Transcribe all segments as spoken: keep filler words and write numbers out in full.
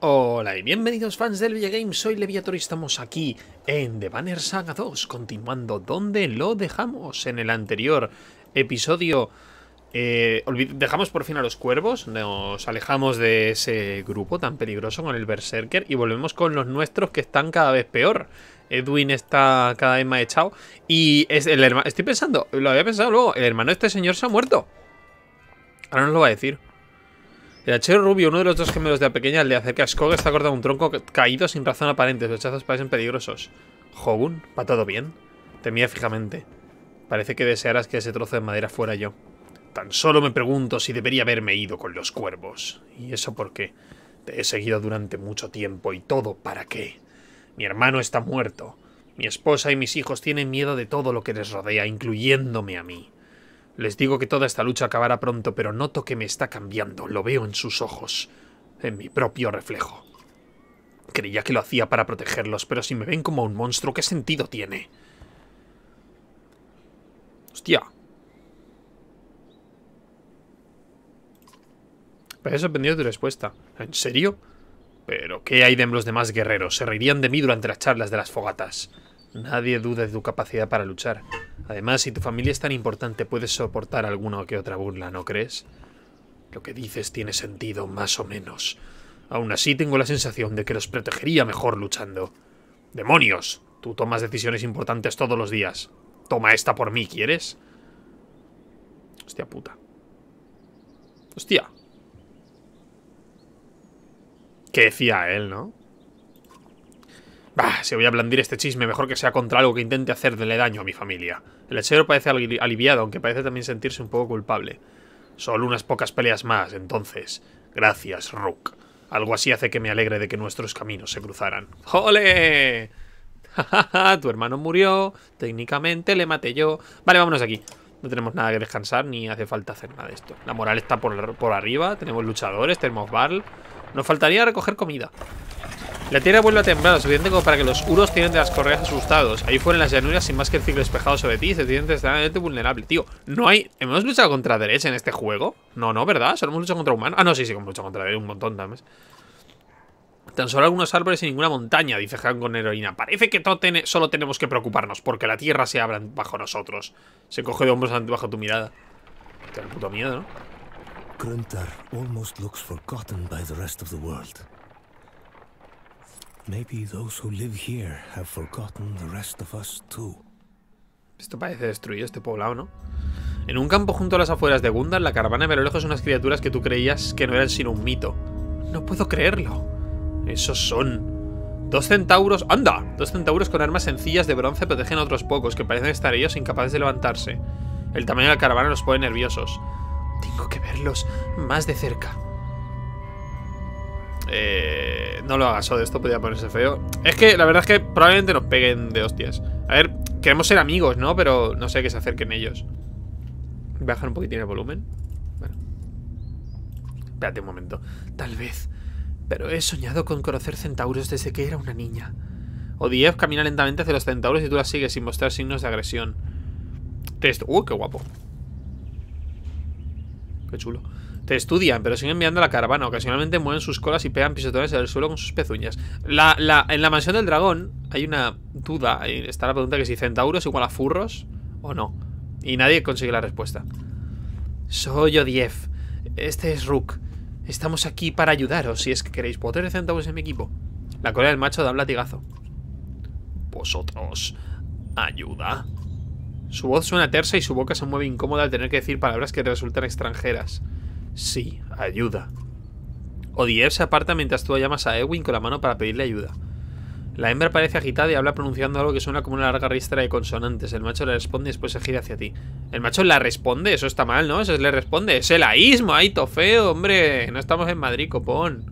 Hola y bienvenidos fans del Videogame, soy Leviator y estamos aquí en The Banner Saga dos, continuando donde lo dejamos en el anterior episodio. Eh, dejamos por fin a los cuervos, nos alejamos de ese grupo tan peligroso con el Berserker y volvemos con los nuestros que están cada vez peor. Edwin está cada vez más echado y es el hermano, estoy pensando, lo había pensado luego, el hermano de este señor se ha muerto. Ahora nos lo va a decir. El hachero rubio, uno de los dos gemelos de la pequeña aldea cerca de Skog, está cortado un tronco caído sin razón aparente. Los hachazos parecen peligrosos. ¿Hogun? ¿Va todo bien? Te mira fijamente. Parece que desearas que ese trozo de madera fuera yo. Tan solo me pregunto si debería haberme ido con los cuervos. ¿Y eso por qué? Te he seguido durante mucho tiempo. ¿Y todo para qué? Mi hermano está muerto. Mi esposa y mis hijos tienen miedo de todo lo que les rodea, incluyéndome a mí. Les digo que toda esta lucha acabará pronto, pero noto que me está cambiando. Lo veo en sus ojos, en mi propio reflejo. Creía que lo hacía para protegerlos, pero si me ven como un monstruo, ¿qué sentido tiene? Hostia. Parece sorprendido tu respuesta. ¿En serio? ¿Pero qué hay de los demás guerreros? Se reirían de mí durante las charlas de las fogatas. Nadie duda de tu capacidad para luchar. Además, si tu familia es tan importante, puedes soportar alguna que otra burla, ¿no crees? Lo que dices tiene sentido, más o menos. Aún así, tengo la sensación de que los protegería mejor luchando. ¡Demonios! Tú tomas decisiones importantes todos los días. Toma esta por mí, ¿quieres? Hostia puta. Hostia. ¿Qué decía él, no? Bah, si voy a blandir este chisme, mejor que sea contra algo que intente hacerle daño a mi familia. El hechero parece aliviado, aunque parece también sentirse un poco culpable. Solo unas pocas peleas más, entonces. Gracias, Rook. Algo así hace que me alegre de que nuestros caminos se cruzaran. ¡Jole! Tu hermano murió. Técnicamente le maté yo. Vale, vámonos de aquí. No tenemos nada que descansar, ni hace falta hacer nada de esto. La moral está por, por arriba. Tenemos luchadores, tenemos Barl. Nos faltaría recoger comida. La tierra vuelve a temblar, lo suficiente como para que los uros tienen de las correas asustados. Ahí fuera en las llanuras, sin más que el ciclo despejado sobre ti, se siente extremadamente vulnerable. Tío, no hay... ¿Hemos luchado contra derecha en este juego? No, no, ¿verdad? Solo hemos luchado contra humanos. Ah, no, sí, sí, hemos luchado contra derecha un montón también. Tan solo algunos árboles y ninguna montaña, dice Han con heroína. Parece que todo ten solo tenemos que preocuparnos porque la tierra se abra bajo nosotros. Se coge de hombros bajo tu mirada. Te da puto miedo, ¿no? Gruntar almost looks forgotten by the rest of the world. Maybe those who live here have forgotten the rest of us too. Esto parece destruido, este poblado, ¿no? En un campo junto a las afueras de Gundar, la caravana ve a lo lejos unas criaturas que tú creías que no eran sino un mito. No puedo creerlo. Esos son... Dos centauros... ¡Anda! Dos centauros con armas sencillas de bronce protegen a otros pocos que parecen estar ellos incapaces de levantarse. El tamaño de la caravana los pone nerviosos. Tengo que verlos más de cerca. Eh, no lo hagas, de esto podría ponerse feo. Es que la verdad es que probablemente nos peguen de hostias. A ver, queremos ser amigos, ¿no? Pero no sé que se acerquen ellos. Bajar un poquitín el volumen. Bueno. Espérate un momento. Tal vez. Pero he soñado con conocer centauros desde que era una niña. Odiev camina lentamente hacia los centauros y tú la sigues sin mostrar signos de agresión. Test. ¡Uh, qué guapo! Qué chulo. Te estudian, pero siguen enviando a la caravana. Ocasionalmente mueven sus colas y pegan pisotones en el suelo con sus pezuñas. La, la, en la mansión del dragón hay una duda. Ahí está la pregunta que si centauros igual a furros o no. Y nadie consigue la respuesta. Soy Odiev. Este es Rook. Estamos aquí para ayudaros si es que queréis. ¿Puedo tener centauros en mi equipo? La cola del macho da un latigazo. ¿Vosotros? ¿Ayuda? Su voz suena tersa y su boca se mueve incómoda al tener que decir palabras que resultan extranjeras. Sí, ayuda. Odiev se aparta mientras tú llamas a Edwin con la mano para pedirle ayuda. La hembra parece agitada y habla pronunciando algo que suena como una larga ristra de consonantes. El macho le responde y después se gira hacia ti. ¿El macho la responde? Eso está mal, ¿no? Eso es le responde. Es el aísmo, ahí, to feo, hombre. No estamos en Madrid, copón.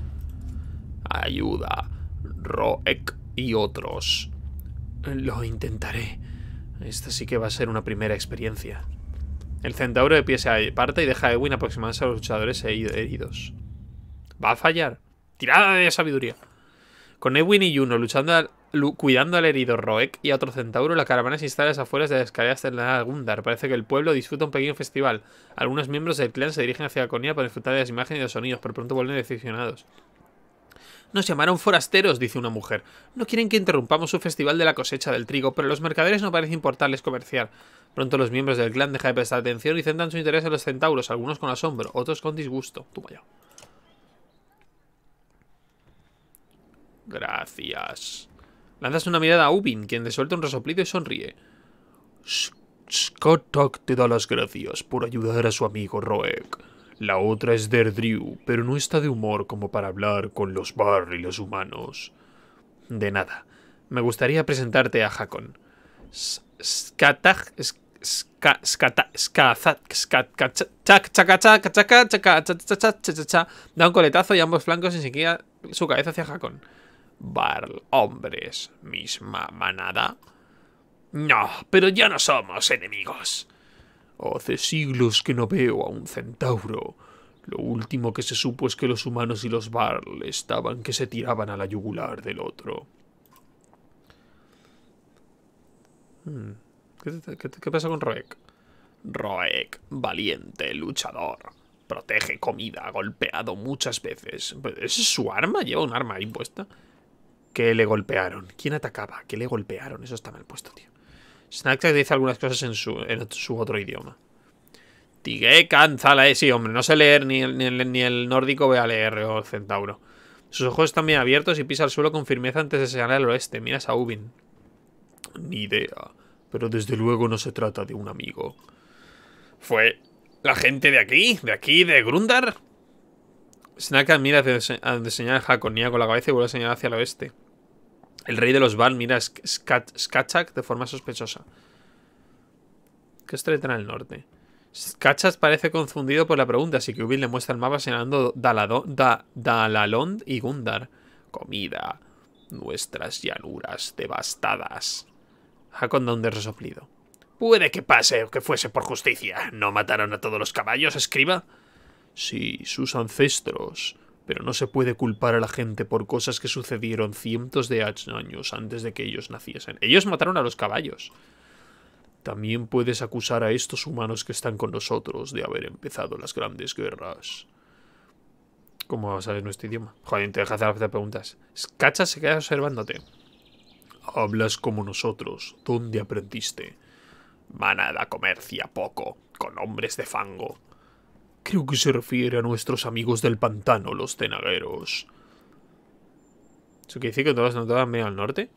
Ayuda. Roek y otros. Lo intentaré. Esta sí que va a ser una primera experiencia. El centauro de pie se aparta y deja a Edwin aproximándose a los luchadores heridos. ¿Va a fallar? Tirada de sabiduría. Con Edwin y Juno luchando al, lu, cuidando al herido Roek y a otro centauro, la caravana se instala a las afueras de las escaleras de la Gundar. Parece que el pueblo disfruta un pequeño festival. Algunos miembros del clan se dirigen hacia Laconia para disfrutar de las imágenes y los sonidos, pero pronto vuelven decepcionados. Nos llamaron forasteros, dice una mujer. No quieren que interrumpamos su festival de la cosecha del trigo, pero a los mercaderes no parece importarles comerciar. Pronto los miembros del clan dejan de prestar atención y centran su interés en los centauros, algunos con asombro, otros con disgusto. Toma ya. Gracias. Lanzas una mirada a Ubin, quien le suelta un resoplido y sonríe. Skatak te da las gracias por ayudar a su amigo Roek. La otra es Derdriu, pero no está de humor como para hablar con los Bar y los humanos. De nada. Me gustaría presentarte a Hakon. Skatak... Ska... Skata... Skazat... Da un coletazo y ambos flancos y seguía su cabeza hacia Hakon. Barl, hombres, misma manada. No, pero ya no somos enemigos. Hace siglos que no veo a un centauro. Lo último que se supo es que los humanos y los Barl estaban que se tiraban a la yugular del otro. Hmm. ¿Qué, qué, ¿Qué pasa con Roek? Roek, valiente luchador. Protege comida, golpeado muchas veces. ¿Esa es su arma? ¿Lleva un arma ahí puesta? ¿Qué le golpearon? ¿Quién atacaba? ¿Qué le golpearon? Eso está mal puesto, tío. Snacksack dice algunas cosas en su, en su otro idioma. Tige Kanzala, eh, sí, hombre, no sé leer ni el, ni el, ni el nórdico, voy a leer o el centauro. Sus ojos están bien abiertos y pisa el suelo con firmeza antes de señalar al oeste. Miras a Ubin. Ni idea, pero desde luego no se trata de un amigo. ¿Fue la gente de aquí? ¿De aquí? ¿De Grundar? Snacksack mira hacia donde señala Hakon, niega con la cabeza y vuelve a señalar hacia el oeste. El rey de los Val mira a Skatchak de forma sospechosa. ¿Qué os trae al norte? Skatchak parece confundido por la pregunta, así que Ubin le muestra el mapa señalando Daladon, da, Dalalond y Gundar. Comida. Nuestras llanuras devastadas. Hakon da un resoplido. Puede que pase o que fuese por justicia. ¿No mataron a todos los caballos, escriba? Sí, sus ancestros... Pero no se puede culpar a la gente por cosas que sucedieron cientos de años antes de que ellos naciesen. Ellos mataron a los caballos. También puedes acusar a estos humanos que están con nosotros de haber empezado las grandes guerras. ¿Cómo sabes nuestro idioma? Joder, te deja hacer preguntas. Skacha se queda observándote. Hablas como nosotros. ¿Dónde aprendiste? Manada comercia poco, con hombres de fango. Creo que se refiere a nuestros amigos del pantano, los cenagueros. ¿Eso quiere decir que todas no todas medio al norte?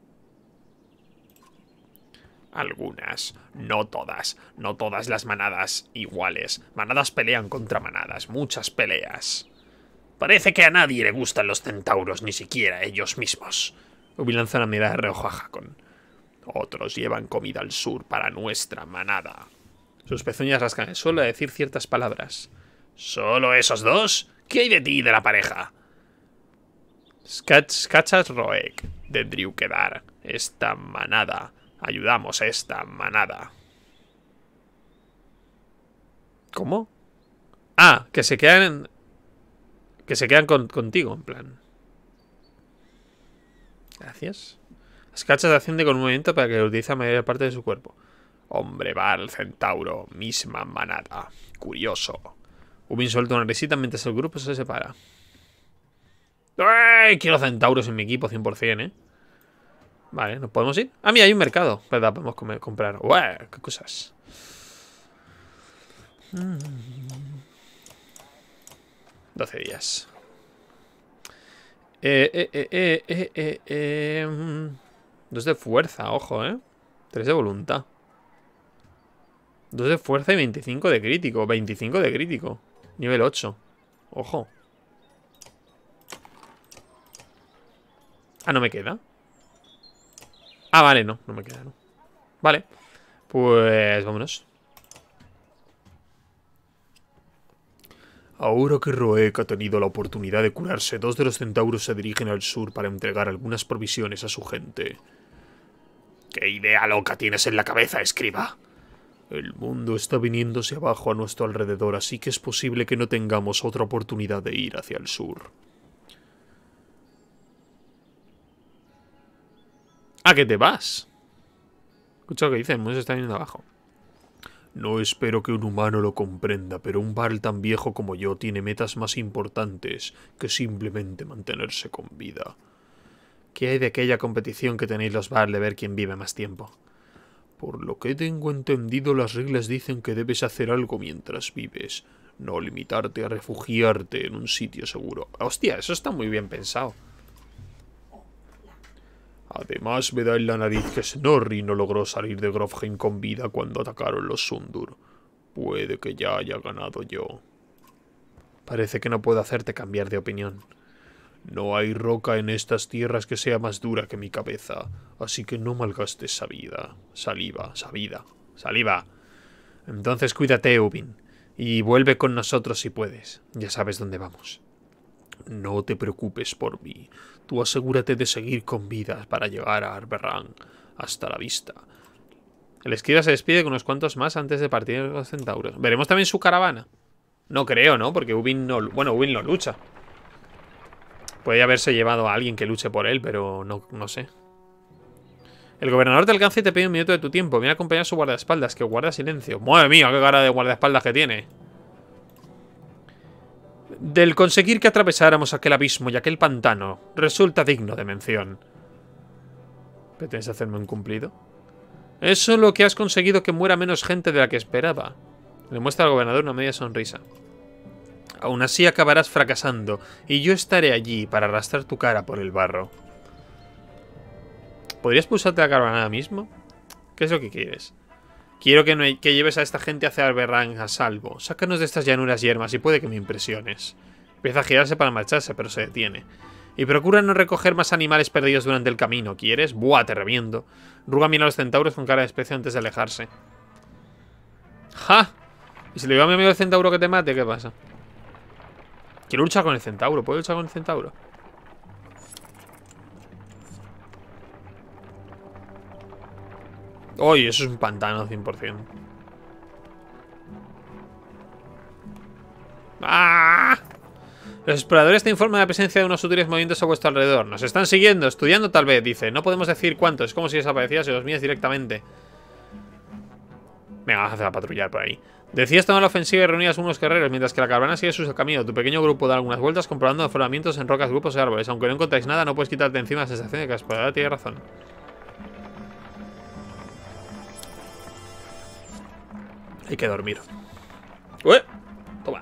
Algunas, no todas. No todas las manadas iguales. Manadas pelean contra manadas, muchas peleas. Parece que a nadie le gustan los centauros, ni siquiera ellos mismos. Ubi lanza una mirada de reojo a Hakon. Otros llevan comida al sur para nuestra manada. Sus pezuñas rascan el suelo a decir ciertas palabras. ¿Solo esos dos? ¿Qué hay de ti y de la pareja? Skachas Roek, de Driukedar. Esta manada. Ayudamos a esta manada. ¿Cómo? Ah, que se quedan... Que se quedan con, contigo, en plan. Gracias. Skachas asciende con un movimiento para que utilice la mayor parte de su cuerpo. Hombre, Val, centauro, misma manada. Curioso. Ubin suelta una risita mientras el grupo se separa. ¡Ey! Quiero centauros en mi equipo, cien por cien, ¿eh? Vale, ¿nos podemos ir? Ah, mira, hay un mercado. ¿Verdad? Podemos comer, comprar. ¡Uy! ¡Qué cosas! doce días. Eh, eh, eh, eh, eh, eh, eh. Dos de fuerza, ojo, ¿eh? Tres de voluntad. Dos de fuerza y veinticinco de crítico. veinticinco de crítico. Nivel ocho. Ojo. Ah, no me queda. Ah, vale, no. No me queda, no. Vale. Pues vámonos. Ahora que Roek ha tenido la oportunidad de curarse, dos de los centauros se dirigen al sur para entregar algunas provisiones a su gente. ¿Qué idea loca tienes en la cabeza, escriba? El mundo está viniéndose abajo a nuestro alrededor, así que es posible que no tengamos otra oportunidad de ir hacia el sur. ¿A qué te vas? Escucha lo que dice, el mundo se está viniendo abajo. No espero que un humano lo comprenda, pero un Varl tan viejo como yo tiene metas más importantes que simplemente mantenerse con vida. ¿Qué hay de aquella competición que tenéis los Varl de ver quién vive más tiempo? Por lo que tengo entendido, las reglas dicen que debes hacer algo mientras vives, no limitarte a refugiarte en un sitio seguro. Hostia, eso está muy bien pensado. Además, me da en la nariz que Snorri no logró salir de Grofheim con vida cuando atacaron los Sundur. Puede que ya haya ganado yo. Parece que no puedo hacerte cambiar de opinión. No hay roca en estas tierras que sea más dura que mi cabeza, así que no malgastes saliva, saliva, sabida, saliva. Entonces cuídate, Ubin, y vuelve con nosotros si puedes. Ya sabes dónde vamos. No te preocupes por mí. Tú asegúrate de seguir con vida para llegar a Arberrang. Hasta la vista. El escriba se despide con unos cuantos más antes de partir de los centauros. ¿Veremos también su caravana? No creo, ¿no? Porque Ubin no... Bueno, Ubin no lucha. Puede haberse llevado a alguien que luche por él, pero no, no sé. El gobernador te alcanza y te pide un minuto de tu tiempo. Viene a acompañar a su guardaespaldas, que guarda silencio. ¡Madre mía, qué cara de guardaespaldas que tiene! Del conseguir que atravesáramos aquel abismo y aquel pantano, resulta digno de mención. ¿Pretendes hacerme un cumplido? Es solo que has conseguido que muera menos gente de la que esperaba. Le muestra al gobernador una media sonrisa. Aún así acabarás fracasando, y yo estaré allí para arrastrar tu cara por el barro. ¿Podrías pulsarte la caravana ahora mismo? ¿Qué es lo que quieres? Quiero que, no hay, que lleves a esta gente hacia Arberrang a salvo. Sácanos de estas llanuras yermas y puede que me impresiones. Empieza a girarse para marcharse, pero se detiene. Y procura no recoger más animales perdidos durante el camino. ¿Quieres? ¡Buah, te reviento! Ruga mira a los centauros con cara de desprecio antes de alejarse. ¡Ja! ¿Y si le digo a mi amigo el centauro que te mate? ¿Qué pasa? Quiero luchar con el centauro. ¿Puedo luchar con el centauro? ¡Uy! Eso es un pantano cien por cien. ¡Ah! Los exploradores te informan de la presencia de unos sutiles movimientos a vuestro alrededor. Nos están siguiendo, estudiando tal vez, dice. No podemos decir cuántos. Es como si desaparecieras y los mías directamente. Venga, vamos a hacer a patrullar por ahí. Decías tomar la ofensiva y reunías unos guerreros mientras que la caravana sigue su camino. Tu pequeño grupo da algunas vueltas comprobando afloramientos en rocas, grupos y árboles. Aunque no encontráis nada, no puedes quitarte encima la sensación de que la exploradora tiene razón. Hay que dormir. ¡Ué! Toma.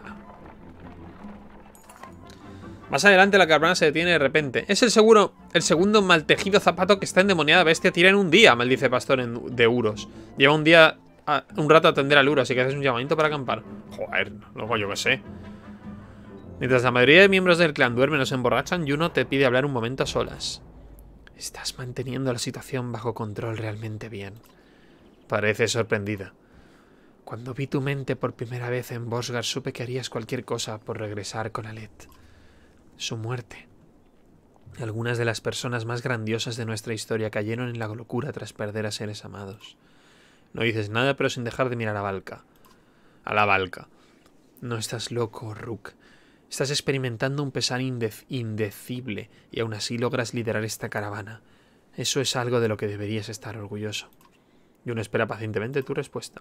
Más adelante la caravana se detiene de repente. Es el seguro, el segundo mal tejido zapato que esta endemoniada bestia tira en un día, maldice Pastor en, de Uros. Lleva un día, a, un rato a atender al Uros, así que haces un llamamiento para acampar. Joder, luego yo qué sé. Mientras la mayoría de miembros del clan duermen o se emborrachan, Juno te pide hablar un momento a solas. Estás manteniendo la situación bajo control realmente bien. Parece sorprendida. Cuando vi tu mente por primera vez en Bosgar, supe que harías cualquier cosa por regresar con Alet. Su muerte. Algunas de las personas más grandiosas de nuestra historia cayeron en la locura tras perder a seres amados. No dices nada, pero sin dejar de mirar a Valka. A la Valka. No estás loco, Rook. Estás experimentando un pesar indec indecible y aún así logras liderar esta caravana. Eso es algo de lo que deberías estar orgulloso. Y uno espera pacientemente tu respuesta.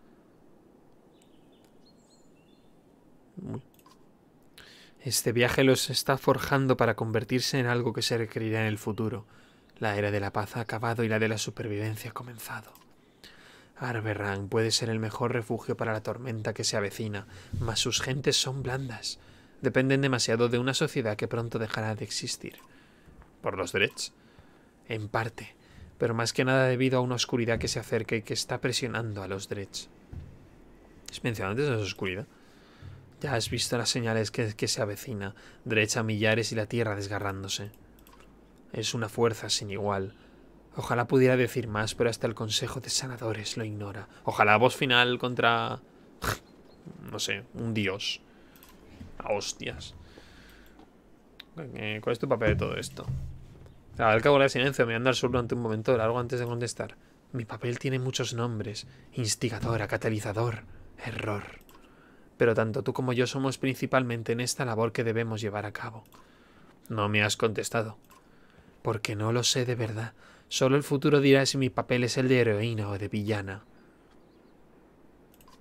Este viaje los está forjando para convertirse en algo que se requerirá en el futuro. La era de la paz ha acabado y la de la supervivencia ha comenzado. Arberrang puede ser el mejor refugio para la tormenta que se avecina, mas sus gentes son blandas. Dependen demasiado de una sociedad que pronto dejará de existir. ¿Por los Dredge? En parte, pero más que nada debido a una oscuridad que se acerca y que está presionando a los Dredge. ¿Es mencionado antes de esa oscuridad? Ya has visto las señales que, que se avecina, Dredge a millares y la tierra desgarrándose. Es una fuerza sin igual. Ojalá pudiera decir más, pero hasta el Consejo de Sanadores lo ignora. Ojalá voz final contra... no sé, un dios. A hostias. ¿Cuál es tu papel de todo esto? Al cabo del silencio, me anda al sur durante un momento largo antes de contestar. Mi papel tiene muchos nombres. Instigadora, catalizador, error. Pero tanto tú como yo somos principalmente en esta labor que debemos llevar a cabo. No me has contestado. Porque no lo sé de verdad. Solo el futuro dirá si mi papel es el de heroína o de villana.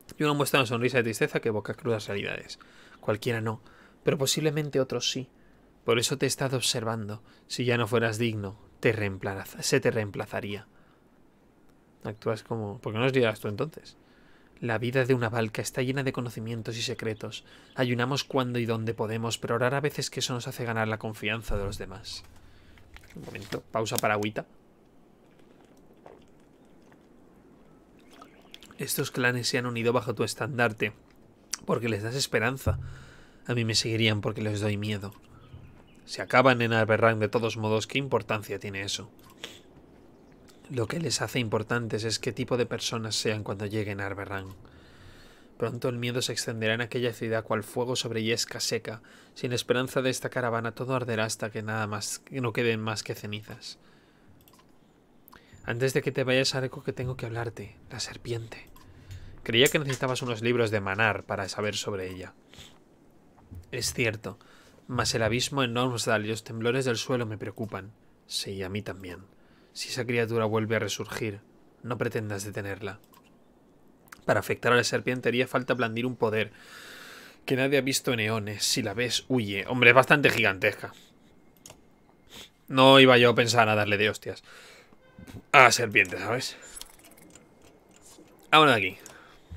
Y uno muestra una sonrisa de tristeza que evoca crudas realidades. Cualquiera no, pero posiblemente otros sí. Por eso te he estado observando. Si ya no fueras digno, te reemplaza, se te reemplazaría. Actúas como... ¿Por qué no os dirás tú entonces? La vida de una Valka está llena de conocimientos y secretos. Ayunamos cuando y donde podemos, pero rara vez es que eso nos hace ganar la confianza de los demás. Un momento, pausa para agüita. Estos clanes se han unido bajo tu estandarte porque les das esperanza. A mí me seguirían porque les doy miedo. Si acaban en Arberrang de todos modos, ¿qué importancia tiene eso? Lo que les hace importantes es qué tipo de personas sean cuando lleguen a Arberrang. Pronto el miedo se extenderá en aquella ciudad cual fuego sobre yesca seca. Sin esperanza de esta caravana todo arderá hasta que nada más, que no queden más que cenizas. Antes de que te vayas, algo que tengo que hablarte. La serpiente. Creía que necesitabas unos libros de Manar para saber sobre ella. Es cierto, mas el abismo en Normsdal y los temblores del suelo me preocupan. Sí, a mí también. Si esa criatura vuelve a resurgir, no pretendas detenerla. Para afectar a la serpiente haría falta blandir un poder que nadie ha visto en eones. Si la ves, huye. Hombre, es bastante gigantesca. No iba yo a pensar a darle de hostias a la serpiente, ¿sabes? Vámonos de aquí.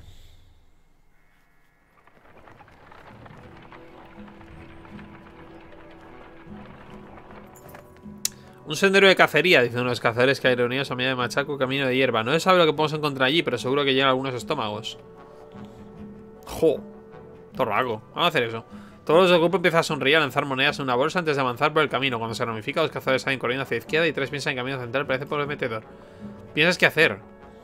Un sendero de cacería, dicen unos cazadores que hay reunidos a medida de machaco, camino de hierba. No se sabe lo que podemos encontrar allí, pero seguro que llegan algunos estómagos. ¡Jo! Torraco. Vamos a hacer eso. Todos los del grupo empiezan a sonreír, a lanzar monedas en una bolsa antes de avanzar por el camino. Cuando se ramifica, los cazadores salen corriendo hacia la izquierda y tres piensan en camino central. Parece prometedor. ¿Piensas qué hacer?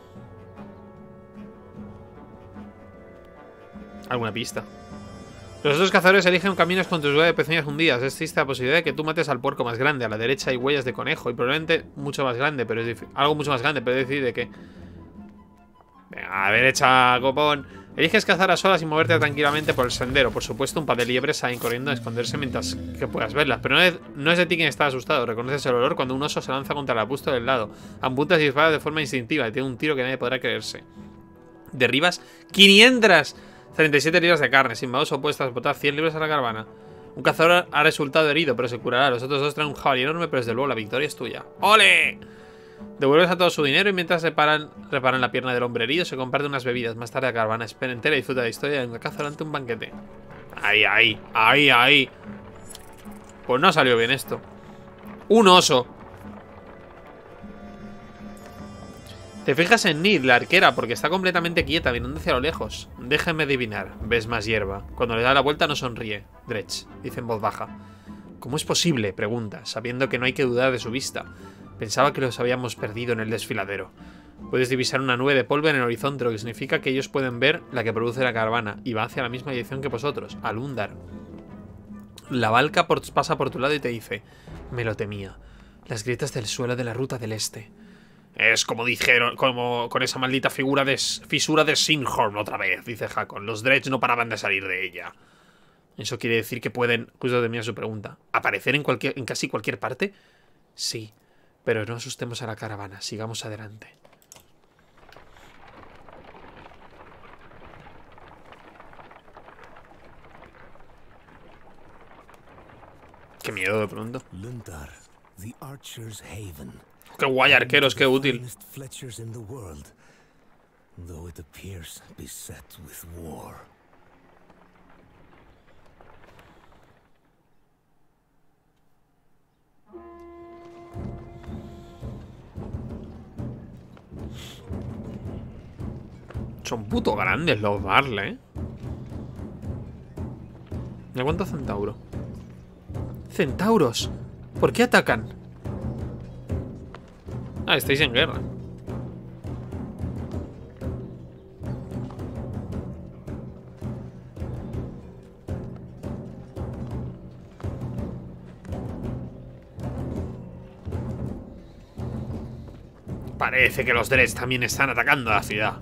¿Alguna pista? Los otros cazadores eligen caminos con tus huellas de pezuñas hundidas. Existe la posibilidad de que tú mates al puerco más grande. A la derecha hay huellas de conejo y probablemente mucho más grande, pero es algo mucho más grande, pero es decir de qué. Venga, a la derecha, copón. Eliges cazar a solas y moverte tranquilamente por el sendero. Por supuesto, un par de liebres salen corriendo a esconderse mientras que puedas verlas. Pero no es, no es de ti quien está asustado. Reconoces el olor cuando un oso se lanza contra el arbusto del lado. Apuntas y disparas de forma instintiva y tiene un tiro que nadie podrá creerse. Derribas quinientas treinta y siete libras de carne. Sin manos opuestas, botar cien libras a la caravana. Un cazador ha resultado herido, pero se curará. Los otros dos traen un jabalí enorme, pero desde luego la victoria es tuya. ¡Ole! Devuelves a todo su dinero y mientras reparan, reparan la pierna del hombre herido, se comparten unas bebidas. Más tarde la caravana espera entera y disfruta de la historia de una caza durante un banquete. Ahí, ahí, ahí, ahí. Pues no salió bien esto. Un oso. Te fijas en Nid, la arquera, porque está completamente quieta, mirando hacia lo lejos. Déjame adivinar, ves más hierba. Cuando le da la vuelta no sonríe. Dretch, dice en voz baja. ¿Cómo es posible? Pregunta, sabiendo que no hay que dudar de su vista. Pensaba que los habíamos perdido en el desfiladero. Puedes divisar una nube de polvo en el horizonte, lo que significa que ellos pueden ver la que produce la caravana, y va hacia la misma dirección que vosotros, al Undar. La Valka por, pasa por tu lado y te dice: me lo temía. Las grietas del suelo de la ruta del este. Es como dijeron, como con esa maldita figura de fisura de Sinhorn otra vez, dice Hakon. Los Dredge no paraban de salir de ella. Eso quiere decir que pueden, justo termina su pregunta, ¿aparecer en, cualquier, en casi cualquier parte? Sí. Pero no asustemos a la caravana, sigamos adelante. Qué miedo de pronto. Lundar, the Archer's Haven. Qué guay, arqueros, qué útil. Though it appears beset with war. Son puto grandes los Marle, ¿eh? ¿Me cuánto centauro? ¡Centauros! ¿Por qué atacan? Ah, estáis en guerra. Parece que los Dredge también están atacando a la ciudad.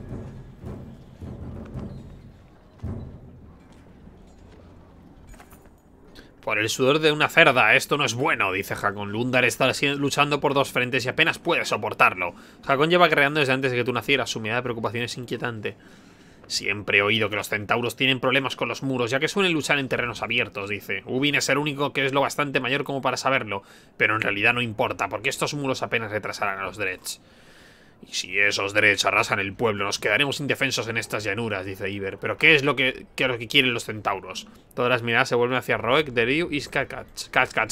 Por el sudor de una cerda, esto no es bueno, dice Hakon. Lundar está luchando por dos frentes y apenas puede soportarlo. Hakon lleva creando desde antes de que tú nacieras. Su mirada de preocupación es inquietante. Siempre he oído que los centauros tienen problemas con los muros, ya que suelen luchar en terrenos abiertos, dice. Ubin es el único que es lo bastante mayor como para saberlo, pero en realidad no importa, porque estos muros apenas retrasarán a los Dredge. Y si esos Dredge arrasan el pueblo, nos quedaremos indefensos en estas llanuras, dice Iber. Pero ¿qué es lo que, qué es lo que quieren los centauros? Todas las miradas se vuelven hacia Roek, Deriu y Skakach.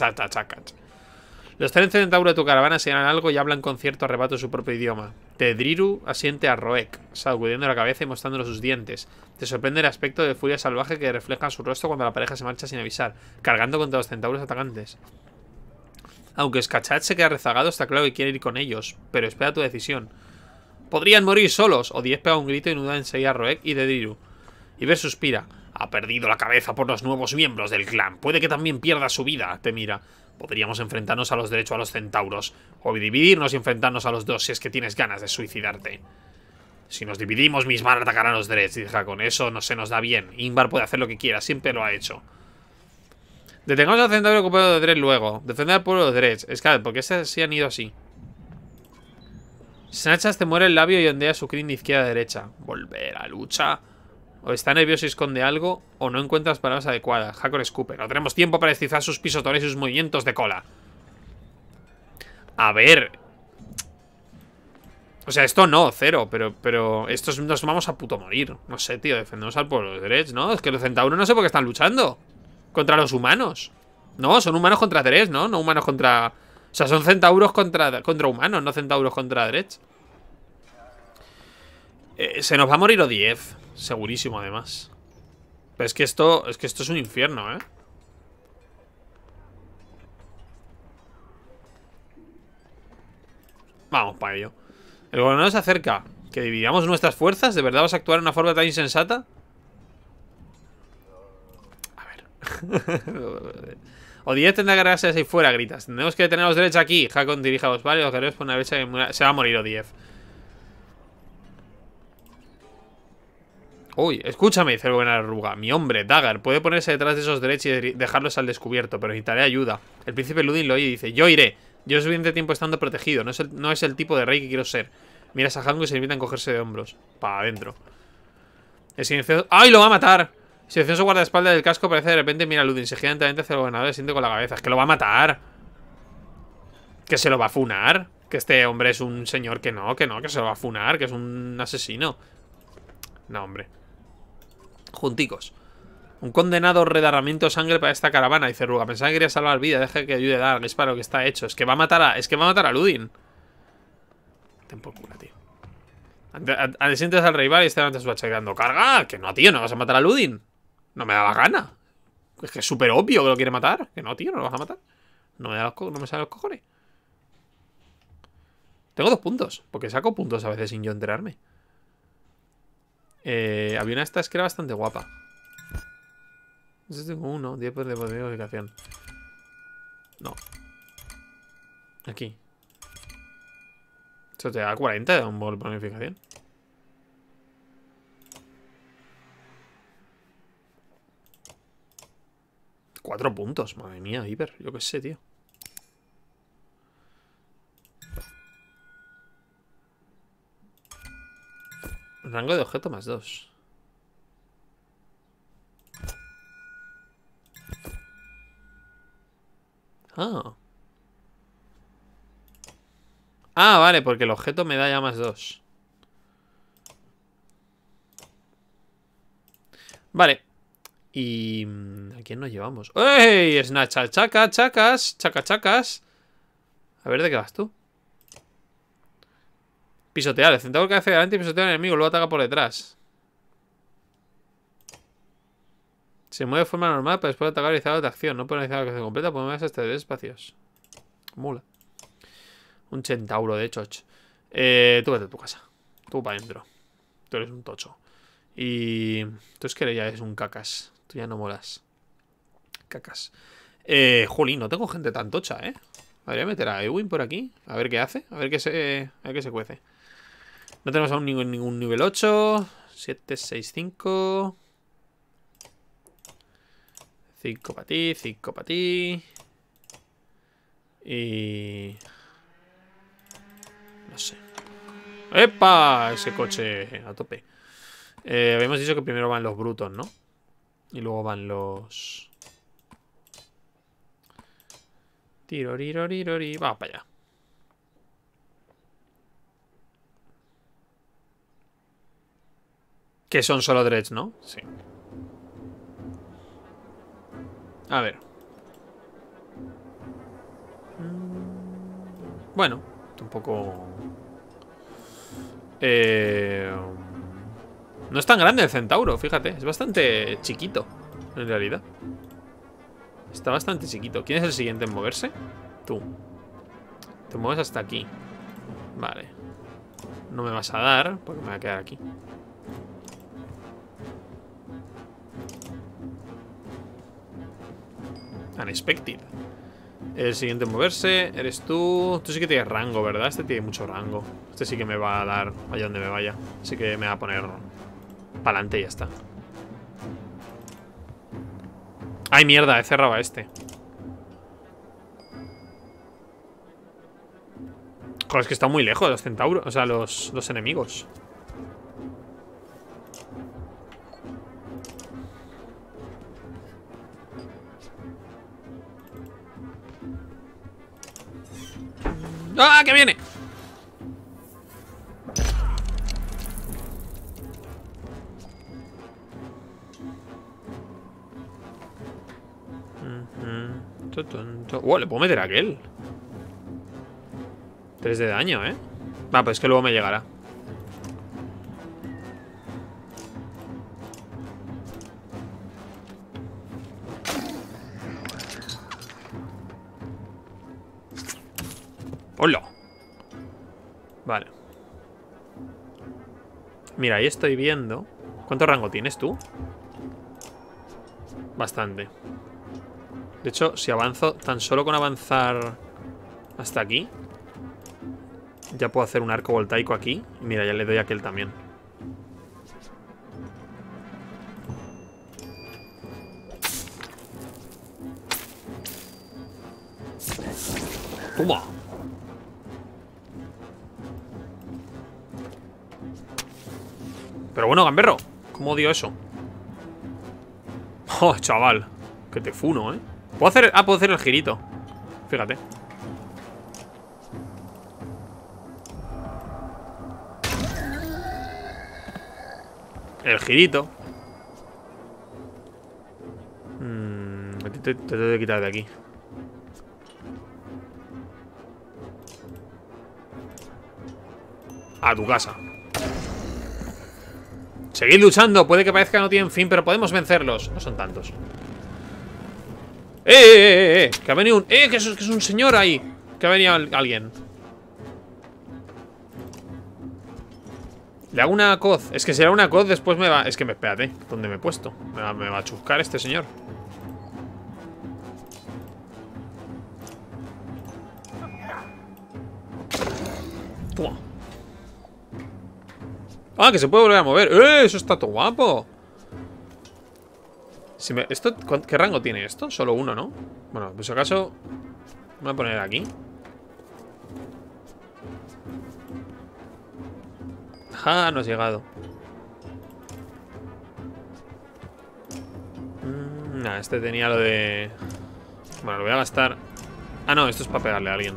Los tres centauros de tu caravana señalan algo y hablan con cierto arrebato su propio idioma. Tedriru asiente a Roek, sacudiendo la cabeza y mostrándole sus dientes. Te sorprende el aspecto de furia salvaje que refleja en su rostro cuando la pareja se marcha sin avisar, cargando contra los centauros atacantes. Aunque Skakach se queda rezagado, está claro que quiere ir con ellos, pero espera tu decisión. Podrían morir solos. Odiez pega un grito y nuda enseguida a Roek y Tedriru. Iber suspira. Ha perdido la cabeza por los nuevos miembros del clan. Puede que también pierda su vida. Te mira. Podríamos enfrentarnos a los derechos a los centauros. O dividirnos y enfrentarnos a los dos si es que tienes ganas de suicidarte. Si nos dividimos, Mismar atacará a los derechos. Dice, con eso no se nos da bien. Ingvar puede hacer lo que quiera. Siempre lo ha hecho. Detengamos al centauro ocupado de Dredge luego. Defender al pueblo de Dredge. Es que, ¿por qué se, se han ido así? Snatchas te muere el labio y ondea su crin de izquierda a derecha. Volver a lucha. O está nervioso y esconde algo, o no encuentras palabras adecuadas. Hakon escupe. No tenemos tiempo para descifrar sus pisotones y sus movimientos de cola. A ver. O sea, esto no, cero. Pero, pero estos nos vamos a puto morir. No sé, tío. Defendemos al pueblo de Dredge, ¿no? Es que los centauros no sé por qué están luchando. Contra los humanos. No, son humanos contra Dredge, ¿no? No humanos contra... O sea, son centauros contra, contra humanos, no centauros contra Dredge. Eh, se nos va a morir Odiez. Segurísimo, además. Pero es que esto... Es que esto es un infierno, ¿eh? Vamos para ello. El gobernador se acerca. ¿Que dividamos nuestras fuerzas? ¿De verdad vas a actuar de una forma tan insensata? A ver. Odiez tendrá que cargarse así fuera, gritas. Tenemos que detener a los derechos aquí. Hakon dirige a los varios, los guerreros por una brecha que se va a morir Odiez. Uy, escúchame, dice el gobernador Ruga. Mi hombre, Dagger, puede ponerse detrás de esos derechos y dejarlos al descubierto, pero necesitaré ayuda. El príncipe Ludin lo oye y dice, yo iré. Yo suficiente tiempo estando protegido. No es, el, no es el tipo de rey que quiero ser. Miras a Hanko y se limita a encogerse de hombros. Para adentro. El silencioso... ¡Ay, lo va a matar! El silencioso guardaespaldas del casco parece de repente mira a Ludin. Se gira lentamente hacia el gobernador y siente con la cabeza. Es que lo va a matar. Que se lo va a funar. Que este hombre es un señor que no, que no, que se lo va a funar. Que es un asesino. No, hombre. Junticos. Un condenado redarramiento de sangre para esta caravana, dice Ruga. Pensaba que quería salvar vida, deja que ayude a dar. Es para lo que está hecho. Es que va a matar a. Es que va a matar a Ludin. Ten por culo, tío. Adesientes al rival y este delante su hacha gritando. ¡Carga! Que no, tío, no vas a matar a Ludin. No me da la gana. Es que es súper obvio que lo quiere matar. Que no, tío, no lo vas a matar. No me, da los co no me salen los cojones. Tengo dos puntos. Porque saco puntos a veces sin yo enterarme. Eh, había una esta que era bastante guapa. Yo tengo uno, diez de bonificación. No. Aquí. Esto te da cuarenta de un bol de bonificación. Cuatro puntos, madre mía, hiper. Yo qué sé, tío. Rango de objeto más dos. Ah. Ah, vale, porque el objeto me da ya más dos. Vale. Y... ¿a quién nos llevamos? ¡Ey! Snatcha, chaca, chacas, chaca, chacas. A ver, ¿de qué vas tú? Pisotear. El centauro que hace adelante y pisotea al enemigo. Luego ataca por detrás. Se mueve de forma normal, pero después de atacar realizar otra acción. No puede realizar la acción completa, puede moverse hasta tres espacios. Mula. Un centauro de choch. Eh, tú vete a tu casa. Tú para adentro. Tú eres un tocho. Y... tú es que ya eres un cacas. Tú ya no molas. Cacas. Eh, jolín, no tengo gente tan tocha, ¿eh? Voy a meter a Ewin por aquí. A ver qué hace. A ver qué se, a ver qué se cuece. No tenemos aún ningún, ningún nivel ocho. siete, seis, cinco. cinco para ti, cinco para ti. Y... no sé. ¡Epa! Ese coche a tope. Eh, habíamos dicho que primero van los brutos, ¿no? Y luego van los... Tirorirorirori. Vamos para allá. Que son solo dreads, ¿no? Sí. A ver. Bueno, tampoco... Eh... No es tan grande el centauro, fíjate. Es bastante chiquito, en realidad. Está bastante chiquito. ¿Quién es el siguiente en moverse? Tú. Te mueves hasta aquí. Vale. No me vas a dar, porque me voy a quedar aquí. Unexpected. El siguiente en moverse eres tú. Tú sí que tienes rango, ¿verdad? Este tiene mucho rango. Este sí que me va a dar allá donde me vaya. Así que me va a poner para adelante y ya está. Ay, mierda, he cerrado a este. Joder, es que está muy lejos los centauros. O sea, los, los enemigos. ¡Ah, que viene! Uh, le puedo meter a aquel. tres de daño, ¿eh? Va, pues es que luego me llegará. ¡Hola! Vale. Mira, ahí estoy viendo. ¿Cuánto rango tienes tú? Bastante. De hecho, si avanzo, tan solo con avanzar hasta aquí, ya puedo hacer un arco voltaico aquí. Y mira, ya le doy a aquel también. ¡Toma! Pero bueno, gamberro, ¿cómo odio eso? Oh, chaval, que te funo, ¿eh? ¿Puedo hacer? Ah, puedo hacer el girito. Fíjate. El girito. Mm, te, te, te tengo que quitar de aquí. A tu casa. Seguid luchando. Puede que parezca que no tienen fin, pero podemos vencerlos. No son tantos. ¡Eh, eh, eh! eh! Que ha venido un... ¡Eh! Que es, que es un señor ahí. Que ha venido alguien. Le hago una coz. Es que si le hago una coz después me va... Es que me... Espérate. ¿Dónde me he puesto? Me va, me va a chuscar este señor. Toma. Ah, que se puede volver a mover. ¡Eh! Eso está todo guapo. Si me... ¿Esto... ¿Qué rango tiene esto? Solo uno, ¿no? Bueno, pues si acaso... Me voy a poner aquí. Ah, no has llegado. Mm, nah, este tenía lo de... Bueno, lo voy a gastar. Ah, no, esto es para pegarle a alguien.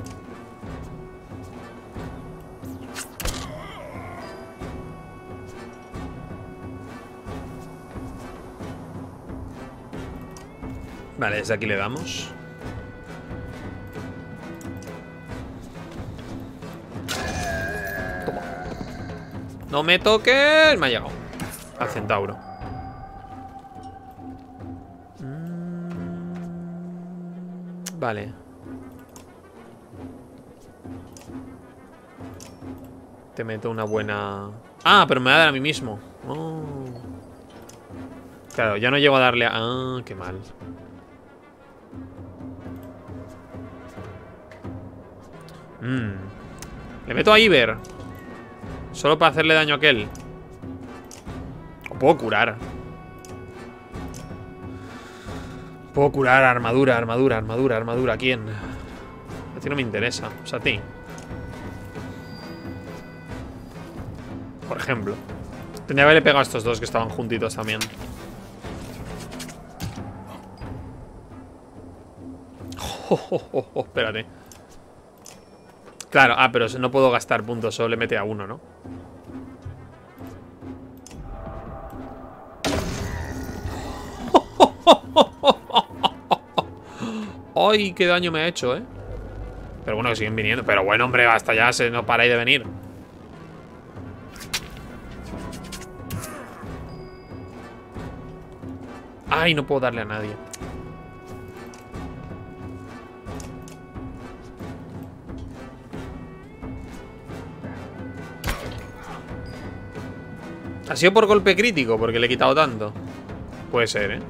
Vale, desde aquí le damos. Toma. No me toques. Me ha llegado. Al centauro. Mm, vale. Te meto una buena... Ah, pero me va a dar a mí mismo. Oh. Claro, ya no llego a darle a... Ah, qué mal. Mm. Le meto a Iber. Solo para hacerle daño a aquel. O puedo curar. Puedo curar armadura, armadura, armadura, armadura. ¿A quién? A ti no me interesa. O sea, a ti. Por ejemplo. Tendría que haberle pegado a estos dos que estaban juntitos también. Oh, oh, oh, oh, espérate. Claro, ah, pero no puedo gastar puntos, solo le mete a uno, ¿no? ¡Ay, qué daño me ha hecho, eh! Pero bueno, que siguen viniendo. Pero bueno, hombre, hasta ya se no paráis de venir. ¡Ay, no puedo darle a nadie! ¿Ha sido por golpe crítico? Porque le he quitado tanto. Puede ser, ¿eh?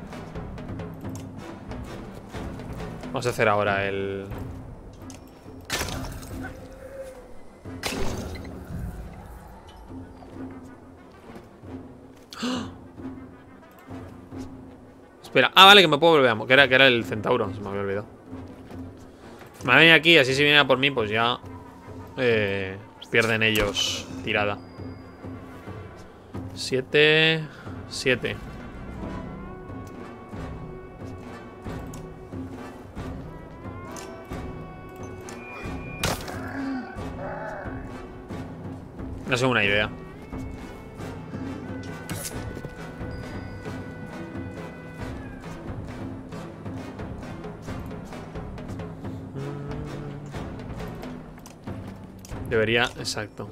Vamos a hacer ahora el... ¡Oh! Espera. Ah, vale, que me puedo volver a... Que era, que era el centauro. Se me había olvidado. Me voy aquí, así si viene a por mí, pues ya... Eh, pierden ellos tirada. Siete... Siete. No sé, una idea. Debería, exacto.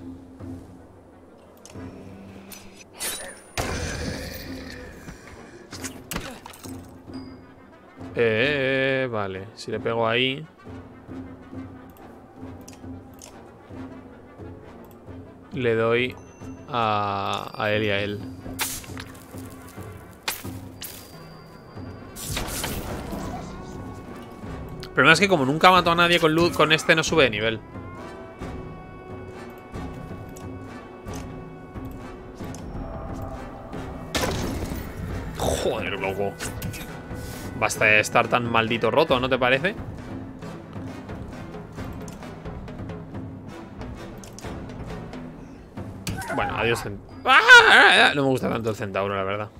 Eh, vale, si le pego ahí. Le doy a, a él y a él. El problema es que como nunca mato a nadie con luz, con este no sube de nivel. Joder, loco. Basta de estar tan maldito roto, ¿no te parece? Bueno, adiós. ¡Ah! No me gusta tanto el centauro, la verdad.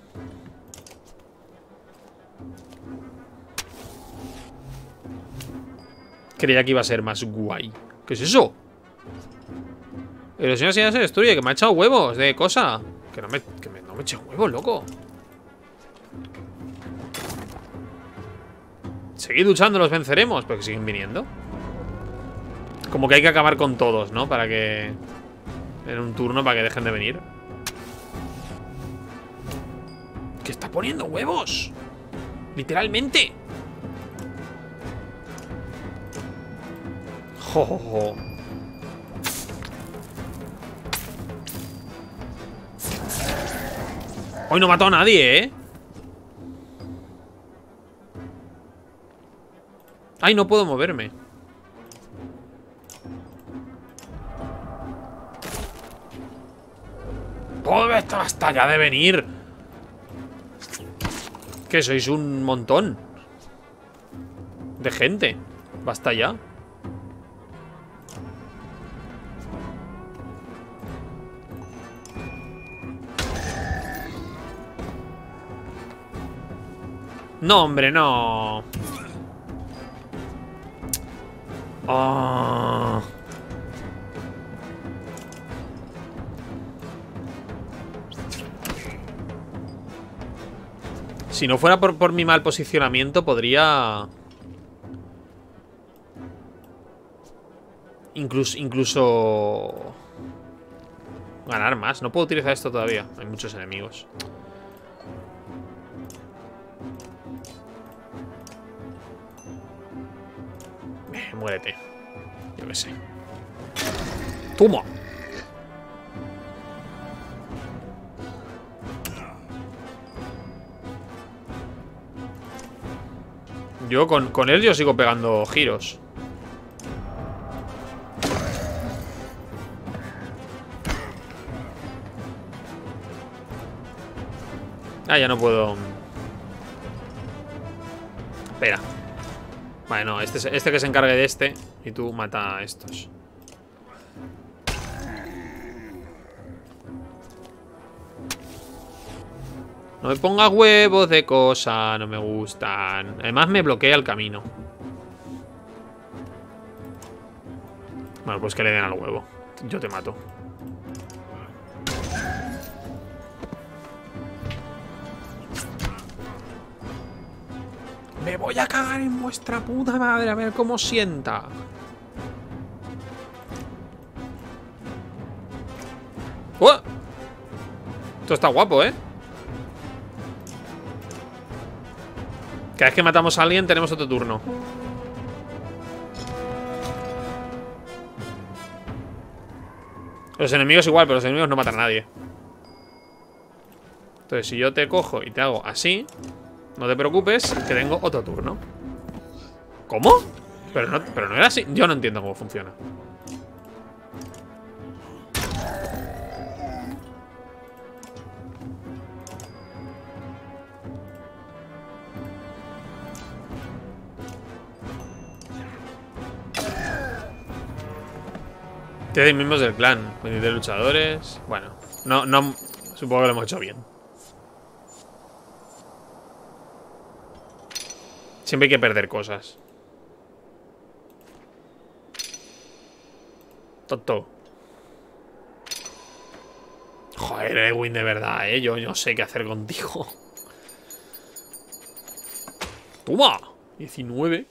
Creía que iba a ser más guay. ¿Qué es eso? El ilusión ya se destruye, que me ha echado huevos de cosa. Que no me, que me, no me eche huevos, loco. Seguid luchando, los venceremos. Porque siguen viniendo. Como que hay que acabar con todos, ¿no? Para que... En un turno, para que dejen de venir. Que está poniendo huevos. Literalmente. Jo, jo, jo. Hoy no mató a nadie, ¿eh? Ay, no puedo moverme. ¡Joder, hasta ya de venir! Que sois un montón de gente. Basta ya. No, hombre, no. Oh. Si no fuera por, por mi mal posicionamiento, podría... Incluso, incluso... Ganar más. No puedo utilizar esto todavía. Hay muchos enemigos. Eh, muérete. Yo qué sé. ¡Toma! Yo con, con él yo sigo pegando giros. Ah, ya no puedo. Espera. Vale, no, este, este que se encargue de este. Y tú mata a estos. No me pongas huevos de cosa, no me gustan. Además me bloquea el camino. Bueno, pues que le den al huevo. Yo te mato. Me voy a cagar en vuestra puta madre, a ver cómo sienta. ¡Oh! Esto está guapo, ¿eh? Cada vez que matamos a alguien tenemos otro turno. Los enemigos igual, pero los enemigos no matan a nadie. Entonces si yo te cojo y te hago así, no te preocupes, que tengo otro turno. ¿Cómo? Pero no, pero no era así. Yo no entiendo cómo funciona. Tiene miembros del clan, de luchadores. Bueno, no, no, supongo que lo hemos hecho bien. Siempre hay que perder cosas. Tonto. Joder, Edwin, de verdad, eh. Yo no sé qué hacer contigo. Toma. diecinueve.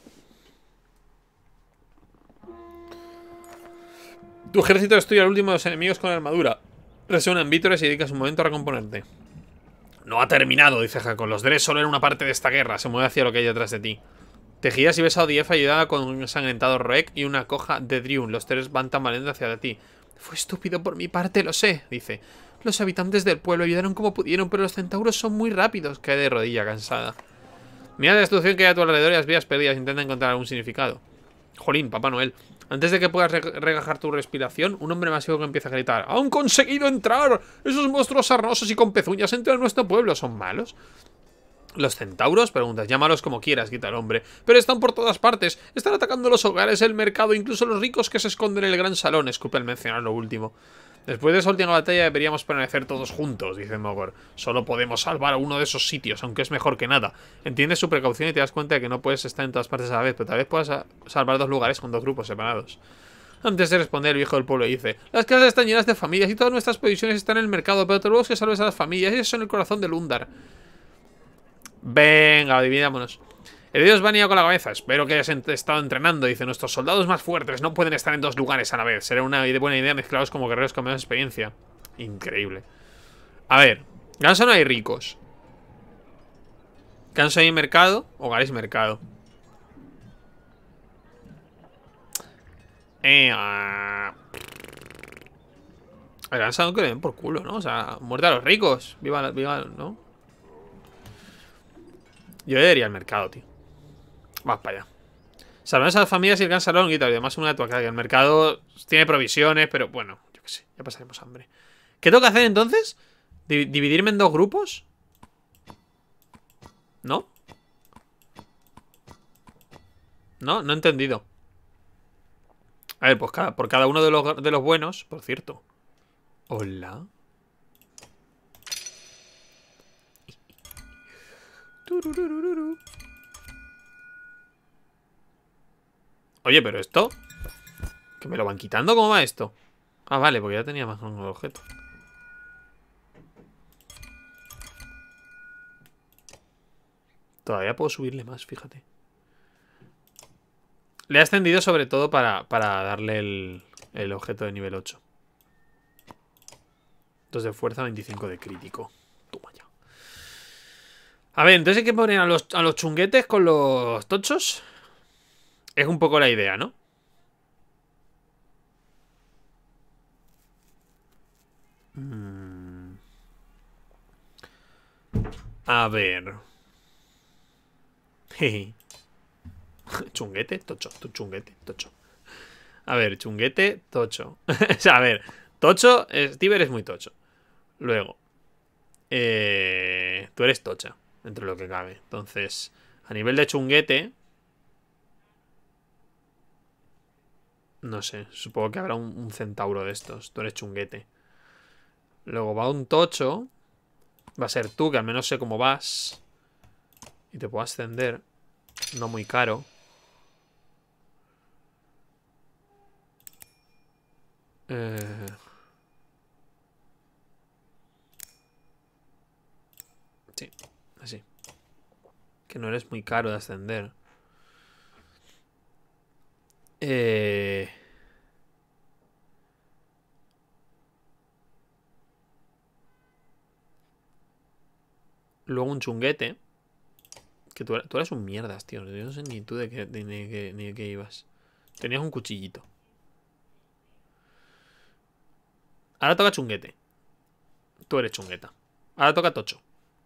Tu ejército destruye al último de los enemigos con la armadura. Resuenan vítores y dedicas un momento a recomponerte. No ha terminado, dice Hakon. Los Dres solo eran una parte de esta guerra. Se mueve hacia lo que hay detrás de ti. Te giras y ves a Odief ayudada con un ensangrentado Roek y una coja de Driun. Los tres van tambaleando hacia ti. Fue estúpido por mi parte, lo sé, dice. Los habitantes del pueblo ayudaron como pudieron, pero los centauros son muy rápidos. Cae de rodilla, cansada. Mira la destrucción que hay a tu alrededor y las vías perdidas. Intenta encontrar algún significado. Jolín, Papá Noel. Antes de que puedas re regajar tu respiración, un hombre masivo que empieza a gritar. ¡Han conseguido entrar! ¡Esos monstruos sarnosos y con pezuñas entran en nuestro pueblo! ¿Son malos? ¿Los centauros? Preguntas. Llámalos como quieras, grita el hombre. Pero están por todas partes. Están atacando los hogares, el mercado, incluso los ricos que se esconden en el gran salón. Escupe al mencionar lo último. Después de esa última batalla deberíamos permanecer todos juntos, dice Mogor. Solo podemos salvar a uno de esos sitios, aunque es mejor que nada. Entiendes su precaución y te das cuenta de que no puedes estar en todas partes a la vez, pero tal vez puedas salvar dos lugares con dos grupos separados. Antes de responder, el viejo del pueblo dice: las casas están llenas de familias y todas nuestras provisiones están en el mercado, pero te ruego que salves a las familias. Ellos son el corazón de Lundar. Venga, dividámonos. El dios va con la cabeza. Espero que hayas estado entrenando. Dice: nuestros soldados más fuertes no pueden estar en dos lugares a la vez. Será una buena idea mezclados como guerreros con menos experiencia. Increíble. A ver, Ganso no hay ricos. Ganso hay mercado. Hogares mercado. Eh, uh... El Ganso no que le den por culo, ¿no? O sea, muerte a los ricos. Viva, viva, ¿no? Yo le daría al mercado, tío. Vamos para allá. Salvamos a las familias y el gran salón y tal. Y además una tuaca. El mercado tiene provisiones, pero bueno, yo qué sé. Ya pasaremos hambre. ¿Qué tengo que hacer entonces? ¿Dividirme en dos grupos? ¿No? No, no he entendido. A ver, pues cada, por cada uno de los, de los buenos. Por cierto. Hola. Oye, pero esto ¿que me lo van quitando? ¿Cómo va esto? Ah, vale, porque ya tenía más un objeto. Todavía puedo subirle más, fíjate. Le ha extendido sobre todo para, para darle el, el objeto de nivel ocho. dos de fuerza, veinticinco de crítico. Toma ya. A ver, entonces hay que poner a los, a los chunguetes con los tochos. Es un poco la idea, ¿no? Mm. A ver. Chunguete, tocho. Tu chunguete, tocho. A ver, chunguete, tocho. O sea, a ver, tocho, Tiber es muy tocho. Luego, eh, tú eres tocha, entre lo que cabe. Entonces, a nivel de chunguete, no sé, supongo que habrá un, un centauro de estos. Tú eres chunguete. Luego va un tocho. va a ser tú, que al menos sé cómo vas. Y te puedo ascender. No muy caro. Eh... Sí, así. Que no eres muy caro de ascender. Eh... Luego un chunguete. Que tú, tú eres un mierdas, tío. Yo no sé ni tú de qué, de, ni, de qué, ni de qué ibas. Tenías un cuchillito. Ahora toca chunguete. Tú eres chungueta. Ahora toca tocho.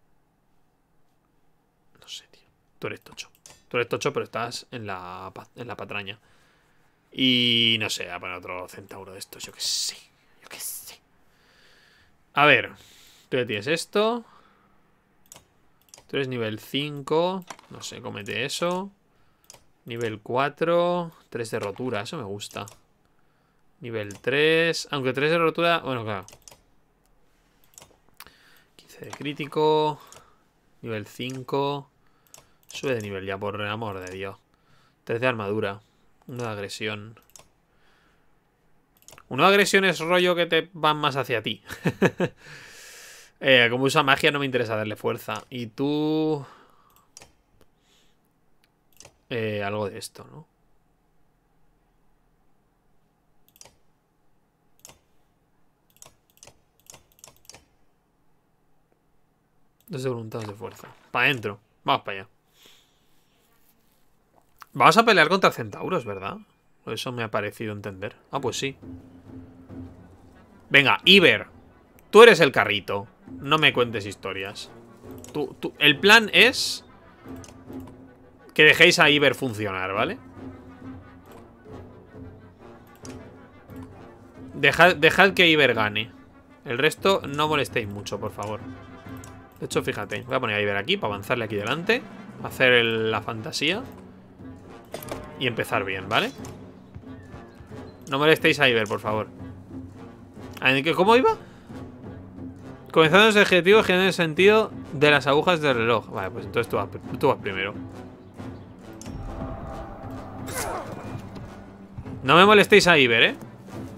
No sé, tío. Tú eres tocho. Tú eres tocho, pero estás en la, en la patraña. Y no sé, voy a poner otro centauro de estos. Yo qué sé. Yo qué sé. A ver. Tú ya tienes esto. Tú eres nivel cinco. No sé, cómete eso. Nivel cuatro. tres de rotura, eso me gusta. Nivel tres. Aunque tres de rotura. Bueno, claro. quince de crítico. Nivel cinco. Sube de nivel ya, por el amor de Dios. tres de armadura. uno de agresión. uno de agresión es rollo que te van más hacia ti. eh, como usa magia no me interesa darle fuerza. Y tú... Eh, algo de esto, ¿no? Dos de voluntad, dos de fuerza. Para adentro. Vamos para allá. Vamos a pelear contra centauros, ¿verdad? Eso me ha parecido entender. Ah, pues sí. Venga, Iber. Tú eres el carrito. No me cuentes historias. Tú, tú. El plan es que dejéis a Iber funcionar, ¿vale? Dejad, dejad que Iber gane. El resto no molestéis mucho, por favor. De hecho, fíjate, voy a poner a Iber aquí para avanzarle aquí delante. Hacer el, la fantasía. Y empezar bien, ¿vale? No molestéis a Iber, por favor. ¿Cómo iba? Comenzando ese objetivo genera el sentido de las agujas del reloj. Vale, pues entonces tú vas, tú vas primero. No me molestéis a Iber, ¿eh?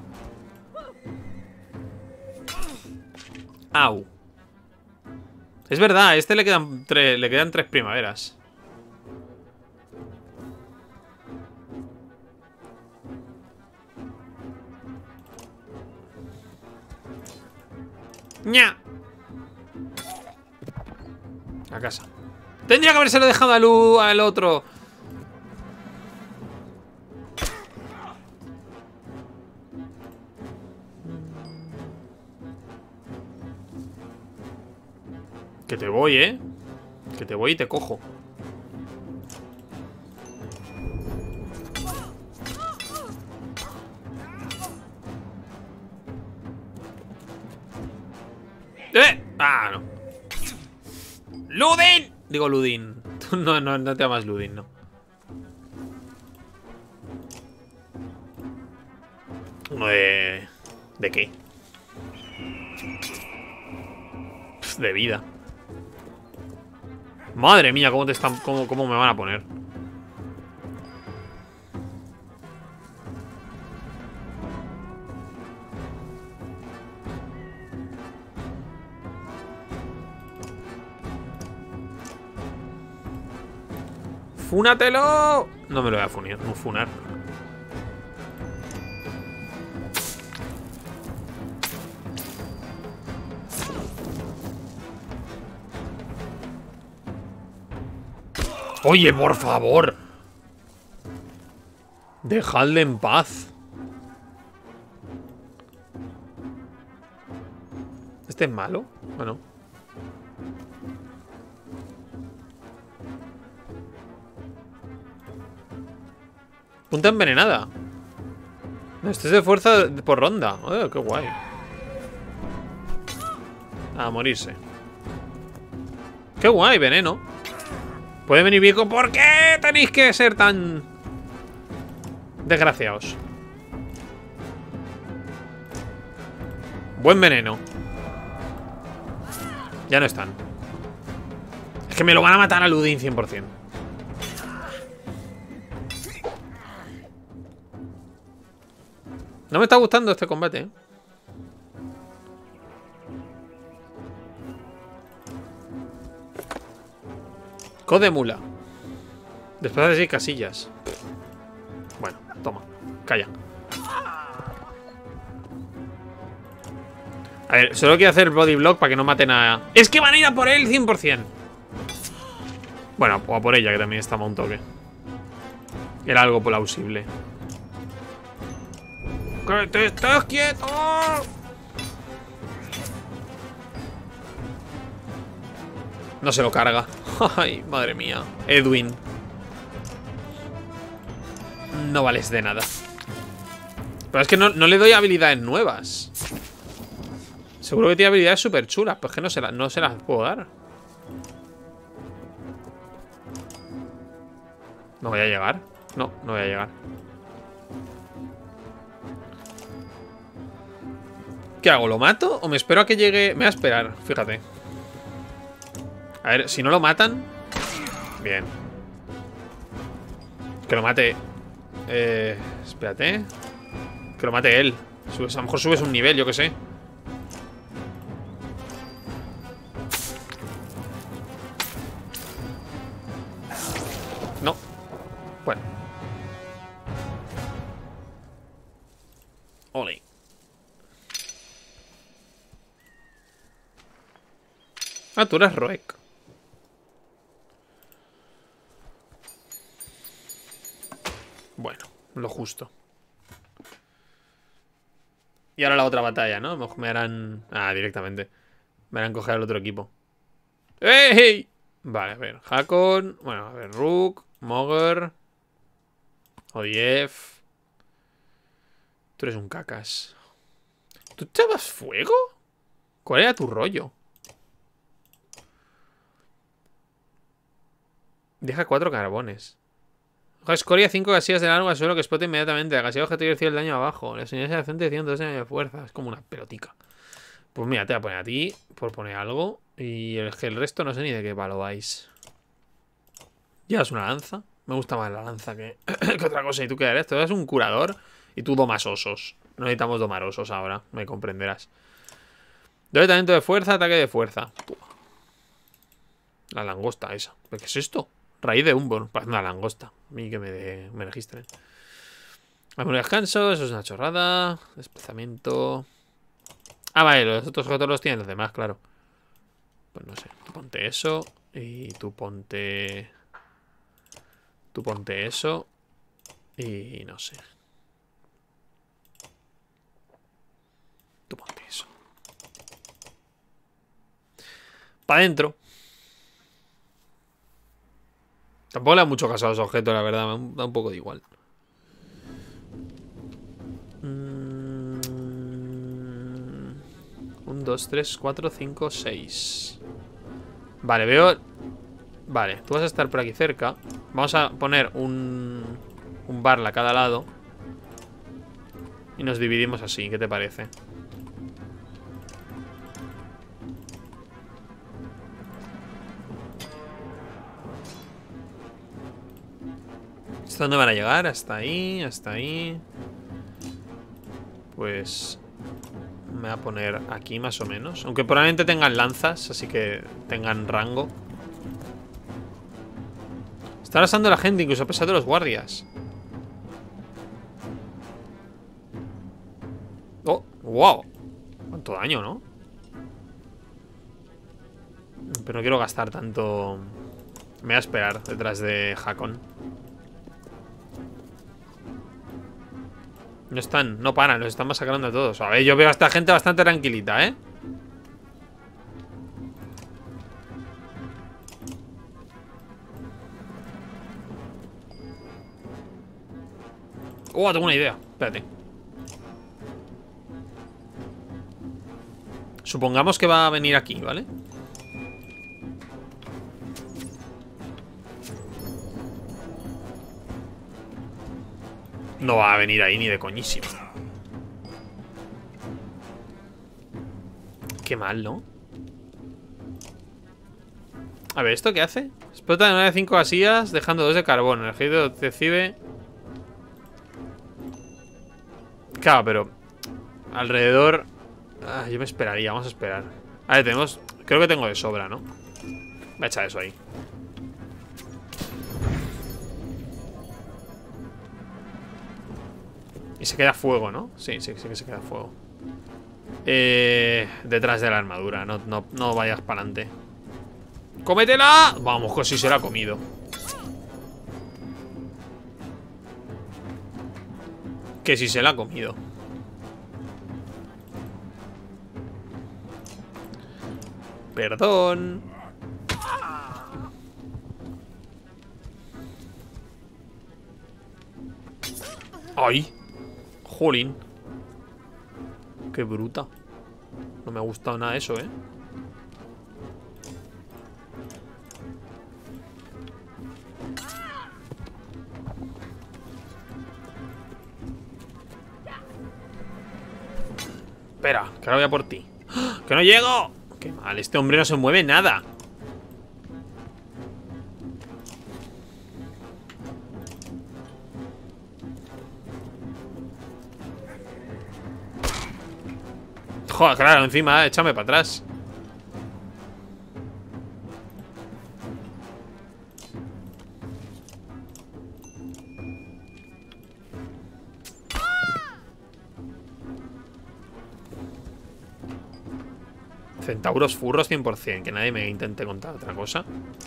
Au. Es verdad, a este le quedan, le quedan tres primaveras. ¡Nya! A casa. Tendría que habérselo dejado al, U, al otro. Que te voy, ¿eh? Que te voy y te cojo. ¡Eh! ¡Ah, no! ¡Ludin! Digo Ludin. No, no, no te llamas Ludin, no. Uno de... ¿De qué? Pff, de vida. Madre mía, cómo te están... Cómo, cómo me van a poner. ¡Fúnatelo! No me lo voy a funar, no funar. Oye, por favor. Dejadle en paz. ¿Este es malo? Bueno. Punta envenenada. Este es de fuerza por ronda. Oh, qué guay. A morirse. Qué guay, veneno. Puede venir bien con... ¿Por qué tenéis que ser tan desgraciados? Buen veneno. Ya no están. Es que me lo van a matar a Ludin cien por cien. No me está gustando este combate, ¿eh? Code mula. Después de seis casillas. Bueno, toma. Calla. A ver, solo quiero hacer el body block para que no maten a... ¡Es que van a ir a por él cien por cien! Bueno, o a por ella, que también estaba un toque. Era algo plausible. ¡Que te estés quieto! No se lo carga. Ay, madre mía. Edwin. No vales de nada. Pero es que no, no le doy habilidades nuevas. Seguro que tiene habilidades súper chulas. Pues que no se, la, no se las puedo dar. ¿No voy a llegar? No, no voy a llegar. ¿Qué hago? ¿Lo mato? ¿O me espero a que llegue? Me voy a esperar, fíjate. A ver, si no lo matan. Bien. Que lo mate. Eh, espérate. Que lo mate él. Subes, a lo mejor subes un nivel, yo que sé. No. Bueno. Ole. Ah, tú eres Roek. Bueno, lo justo. Y ahora la otra batalla, ¿no? Me harán... Ah, directamente. Me harán coger al otro equipo. ¡Ey! Vale, a ver. Hakon. Bueno, a ver. Rook. Mogger. Odief. Tú eres un cacas. ¿Tú echabas fuego? ¿Cuál era tu rollo? Deja cuatro carbones. Hoja escoria, cinco casillas de largo al suelo que explota inmediatamente. La casilla objetivo recibe el daño abajo. La señal de frente ciento dos de fuerza. Es como una pelotica. Pues mira, te voy a poner a ti por poner algo. Y el, el resto no sé ni de qué palo vais. Llevas una lanza. Me gusta más la lanza que, que otra cosa. ¿Y tú qué eres? Tú eres un curador y tú domas osos. No necesitamos domar osos ahora. Me comprenderás. Doble talento de fuerza, ataque de fuerza. La langosta esa. ¿Qué es esto? Raíz de Umbor. Parece una langosta. A mí que me, de, me registren. Algún descanso. Eso es una chorrada. Desplazamiento. Ah, vale. Los otros objetos los tienen los demás, claro. Pues no sé. Tú ponte eso. Y tú ponte... Tú ponte eso. Y no sé. Tú ponte eso. Para adentro. Tampoco le da mucho caso a los objetos, la verdad. Me da un poco de igual. Mm, un, dos, tres, cuatro, cinco, seis. Vale, veo... Vale, tú vas a estar por aquí cerca. Vamos a poner un... Un barla a cada lado. Y nos dividimos así, ¿qué te parece? ¿Hasta dónde van a llegar? Hasta ahí, hasta ahí. Pues... Me voy a poner aquí más o menos. Aunque probablemente tengan lanzas, así que tengan rango. Está arrasando la gente, incluso a pesar de los guardias. Oh, wow. Cuánto daño, ¿no? Pero no quiero gastar tanto. Me voy a esperar detrás de Hakon. No están, no paran, los están masacrando a todos. A ver, yo veo a esta gente bastante tranquilita, ¿eh? Oh, tengo una idea. Espérate. Supongamos que va a venir aquí, ¿vale? No va a venir ahí ni de coñísimo. Qué mal, ¿no? A ver, ¿esto qué hace? Explota en una de cinco casillas, dejando dos de carbón. El ejército recibe... Claro, pero... Alrededor... Ah, yo me esperaría, vamos a esperar. A ver, tenemos... Creo que tengo de sobra, ¿no? Voy a echar eso ahí. Y se queda fuego, ¿no? Sí, sí, sí que se queda fuego. Eh, detrás de la armadura. No, no, no vayas para adelante. ¡Cómetela! Vamos, que sí se la ha comido. Que sí se la ha comido. Perdón. ¡Ay! Jolín. Qué bruta. No me ha gustado nada eso, ¿eh? Espera, que ahora voy a por ti. ¡Ah! ¡Que no llego! Qué mal, este hombre no se mueve nada. Joder, claro, encima, échame para atrás. Centauros furros cien por cien. Que nadie me intente contar otra cosa.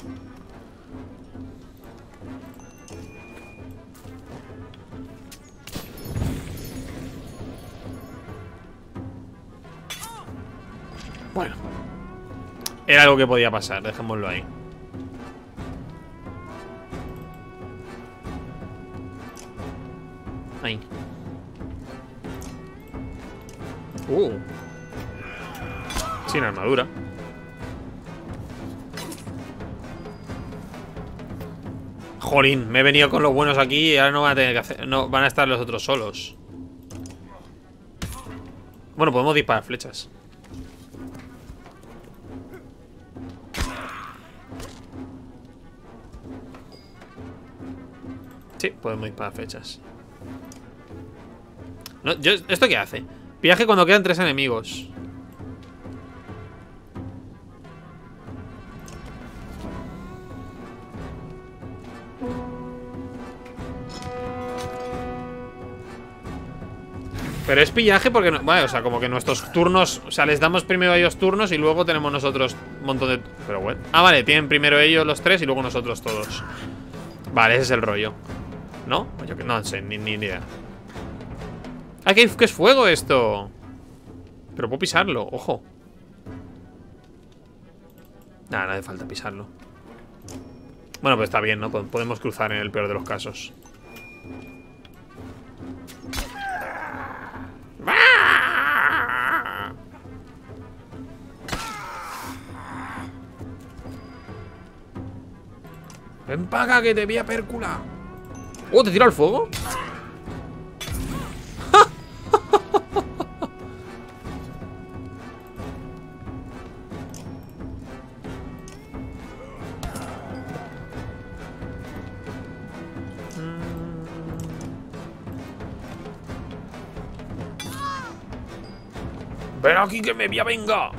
Bueno, era algo que podía pasar, dejémoslo ahí. Ahí. Uh. Sin armadura. Jolín, me he venido con los buenos aquí y ahora no van a tener que hacer. No, van a estar los otros solos. Bueno, podemos disparar flechas. Sí, podemos disparar flechas. No, yo, ¿esto qué hace? Viaje cuando quedan tres enemigos. Pero es pillaje porque... No, vale, o sea, como que nuestros turnos... O sea, les damos primero a ellos turnos y luego tenemos nosotros un montón de... Pero bueno. Ah, vale, tienen primero ellos los tres y luego nosotros todos. Vale, ese es el rollo. ¿No? Yo que no sé, ni, ni idea. Ah, ¿qué, ¿qué es fuego esto? Pero puedo pisarlo, ojo. Nada, no hace falta pisarlo. Bueno, pues está bien, ¿no? Podemos cruzar en el peor de los casos. Ven para acá que te voy a percular. Oh, ¿te tira al fuego? Ven aquí que me voy a venga.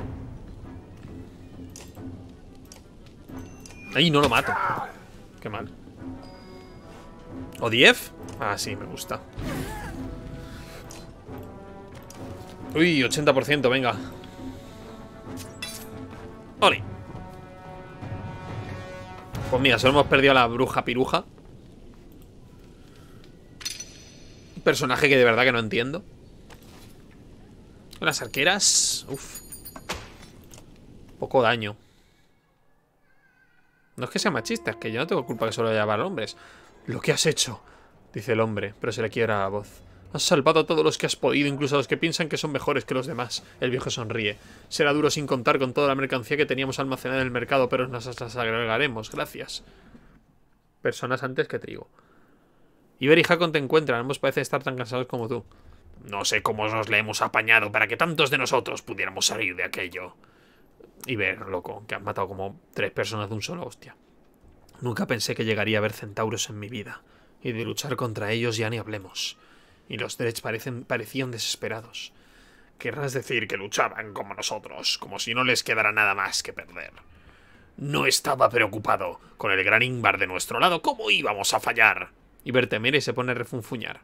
Ay, no lo mato. Qué mal. ¿O diez? Ah, sí, me gusta. Uy, ochenta por ciento, venga. ¡Oli! Pues mira, solo hemos perdido a la bruja piruja. Un personaje que de verdad que no entiendo. Las arqueras. Uf. Poco daño. No es que sea machista, es que yo no tengo culpa que solo haya para hombres. Lo que has hecho, dice el hombre, pero se le quiebra la voz. Has salvado a todos los que has podido, incluso a los que piensan que son mejores que los demás. El viejo sonríe. Será duro sin contar con toda la mercancía que teníamos almacenada en el mercado, pero nos las agregaremos. Gracias. Personas antes que trigo. Iber y Hakon te encuentran. Ambos parecen estar tan cansados como tú. No sé cómo nos le hemos apañado para que tantos de nosotros pudiéramos salir de aquello. Y ver, loco, que han matado como tres personas de un solo hostia. Nunca pensé que llegaría a ver centauros en mi vida. Y de luchar contra ellos ya ni hablemos. Y los Dredge parecen, parecían desesperados. Querrás decir que luchaban como nosotros, como si no les quedara nada más que perder. No estaba preocupado. Con el gran Ingvar de nuestro lado, ¿cómo íbamos a fallar? Y Iber te mira y se pone a refunfuñar.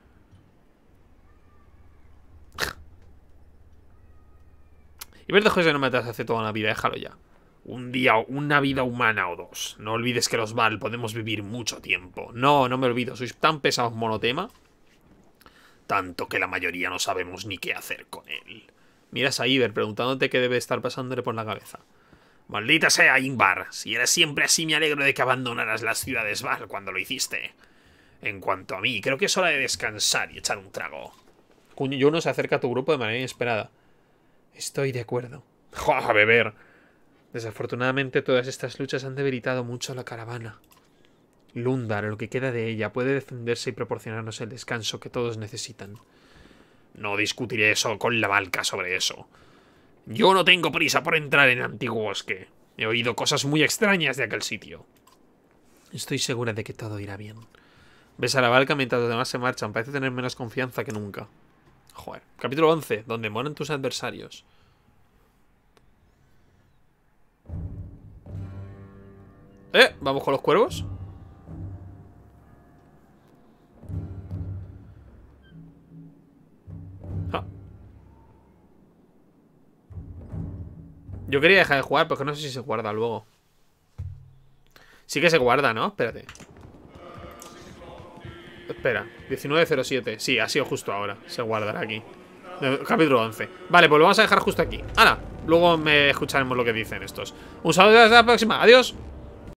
Iber dejó que no matas hace toda una vida, déjalo ya. Un día, una vida humana o dos. No olvides que los Val podemos vivir mucho tiempo. No, no me olvido. Sois tan pesados monotema. Tanto que la mayoría no sabemos ni qué hacer con él. Miras a Iber preguntándote qué debe estar pasándole por la cabeza. Maldita sea, Ingvar. Si eres siempre así, me alegro de que abandonaras las ciudades Val cuando lo hiciste. En cuanto a mí, creo que es hora de descansar y echar un trago. Yuno se acerca a tu grupo de manera inesperada. Estoy de acuerdo. ¡Joder, a beber! Desafortunadamente todas estas luchas han debilitado mucho a la caravana. Lundar, lo que queda de ella, puede defenderse y proporcionarnos el descanso que todos necesitan. No discutiré eso con la Valka sobre eso. Yo no tengo prisa por entrar en Antiguo Bosque. He oído cosas muy extrañas de aquel sitio. Estoy segura de que todo irá bien. Ves a la Valka mientras los demás se marchan. Parece tener menos confianza que nunca. Joder. Capítulo once. Donde mueren tus adversarios. Eh, vamos con los cuervos. Ah. Yo quería dejar de jugar, porque no sé si se guarda luego. Sí que se guarda, ¿no? Espérate. Espera, diecinueve cero siete. Sí, ha sido justo ahora. Se guardará aquí. Capítulo once. Vale, pues lo vamos a dejar justo aquí. ¡Hala! Luego me escucharemos lo que dicen estos. Un saludo y hasta la próxima. Adiós.